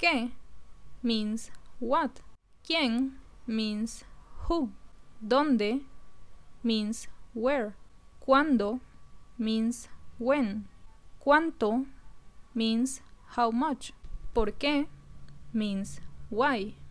¿Qué? Means what. ¿Quién? Means who. ¿Dónde? Means where. ¿Cuándo? Means when. ¿Cuánto? Means how much. ¿Por qué? Means why.